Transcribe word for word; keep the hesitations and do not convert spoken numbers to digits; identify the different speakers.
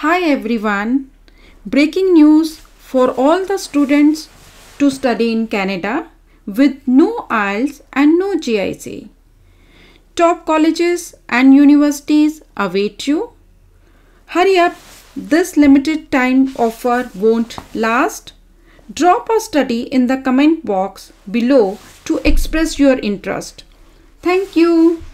Speaker 1: Hi everyone. Breaking news for all the students to study in Canada with no I E L T S and no G I C. Top colleges and universities await you. Hurry up, this limited time offer won't last. Drop a study in the comment box below to express your interest. Thank you.